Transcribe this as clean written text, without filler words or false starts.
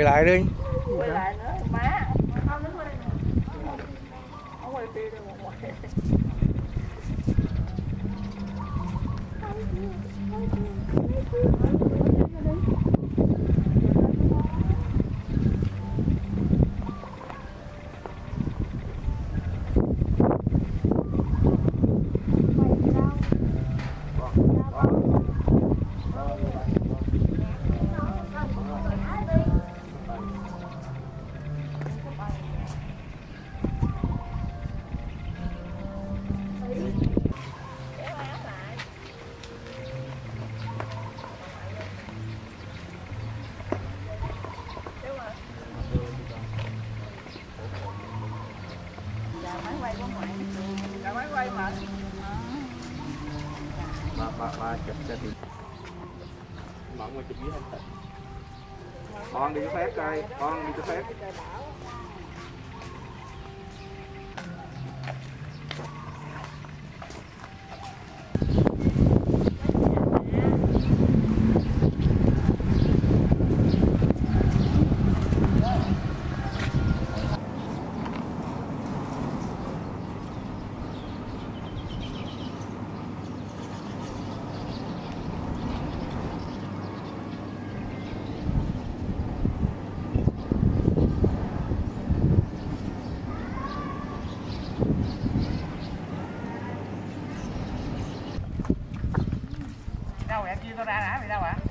quay lại đi. Quay lại nữa má. Không đứng đây nè. Không quay phim đâu mà quay. Máy quay mà ba chụp cho thì mọi người chụp với anh Tịnh. Con đi cho phép coi, con đi cho phép. Đâu vậy? Chia tao ra đã, mày đâu hả?